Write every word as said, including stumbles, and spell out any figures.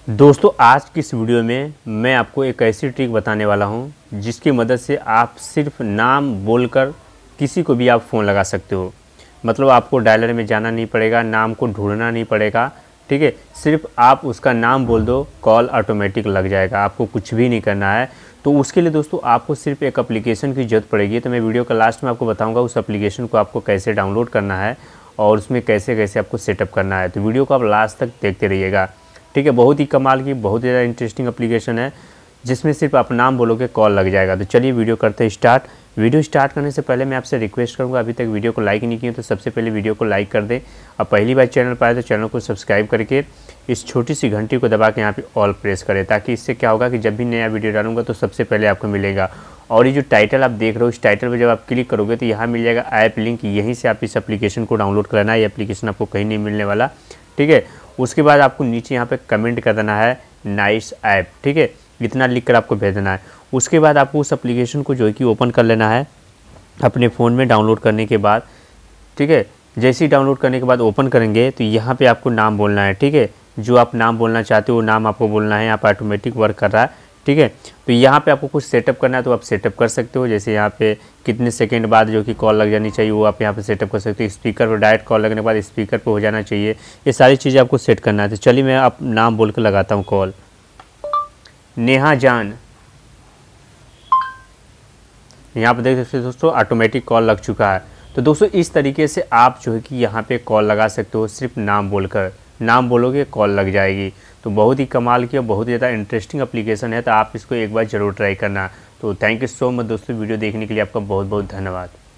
दोस्तों आज की इस वीडियो में मैं आपको एक ऐसी ट्रिक बताने वाला हूं जिसकी मदद से आप सिर्फ नाम बोलकर किसी को भी आप फ़ोन लगा सकते हो। मतलब आपको डायलर में जाना नहीं पड़ेगा, नाम को ढूंढना नहीं पड़ेगा, ठीक है। सिर्फ आप उसका नाम बोल दो, कॉल ऑटोमेटिक लग जाएगा, आपको कुछ भी नहीं करना है। तो उसके लिए दोस्तों आपको सिर्फ एक एप्लीकेशन की ज़रूरत पड़ेगी। तो मैं वीडियो का लास्ट में आपको बताऊँगा उस एप्लीकेशन को आपको कैसे डाउनलोड करना है और उसमें कैसे कैसे आपको सेटअप करना है। तो वीडियो को आप लास्ट तक देखते रहिएगा, ठीक है। बहुत ही कमाल की, बहुत ज़्यादा इंटरेस्टिंग एप्लीकेशन है जिसमें सिर्फ आप नाम बोलोगे कॉल लग जाएगा। तो चलिए वीडियो करते हैं स्टार्ट। वीडियो स्टार्ट करने से पहले मैं आपसे रिक्वेस्ट करूंगा, अभी तक वीडियो को लाइक नहीं किए तो सबसे पहले वीडियो को लाइक कर दें। अब पहली बार चैनल पर आए तो चैनल को सब्सक्राइब करके इस छोटी सी घंटी को दबा के यहाँ पे ऑल प्रेस करें, ताकि इससे क्या होगा कि जब भी नया वीडियो डालूंगा तो सबसे पहले आपको मिलेगा। और ये जो टाइटल आप देख रहे हो, इस टाइटल पर जब आप क्लिक करोगे तो यहाँ मिल जाएगा ऐप लिंक, यहीं से आप इस एप्लीकेशन को डाउनलोड करना है। ये एप्लीकेशन आपको कहीं नहीं मिलने वाला, ठीक है। उसके बाद आपको नीचे यहाँ पे कमेंट कर देना है नाइस ऐप, ठीक है। इतना लिख कर आपको भेज देना है। उसके बाद आपको उस एप्लीकेशन को जो है कि ओपन कर लेना है अपने फ़ोन में डाउनलोड करने के बाद, ठीक है। जैसे ही डाउनलोड करने के बाद ओपन करेंगे तो यहाँ पे आपको नाम बोलना है, ठीक है। जो आप नाम बोलना चाहते हो वो नाम आपको बोलना है। यहाँ पर ऑटोमेटिक वर्क कर रहा है, ठीक है। तो यहाँ पे आपको कुछ सेटअप करना है तो आप सेटअप कर सकते हो। जैसे यहाँ पे कितने सेकंड बाद जो कि कॉल लग जानी चाहिए वो आप यहाँ पे सेटअप कर सकते हो। स्पीकर पर डायरेक्ट कॉल लगने के बाद स्पीकर पे हो जाना चाहिए, ये सारी चीज़ें आपको सेट करना है। तो चलिए मैं आप नाम बोल के लगाता हूँ कॉल। नेहा जान, यहाँ पर देख सकते हो दोस्तों ऑटोमेटिक कॉल लग चुका है। तो दोस्तों इस तरीके से आप जो है कि यहाँ पे कॉल लगा सकते हो, सिर्फ नाम बोलकर। नाम बोलोगे कॉल लग जाएगी। तो बहुत ही कमाल की और बहुत ही ज़्यादा इंटरेस्टिंग एप्लीकेशन है, तो आप इसको एक बार ज़रूर ट्राई करना। तो थैंक यू सो मच दोस्तों, वीडियो देखने के लिए आपका बहुत बहुत धन्यवाद।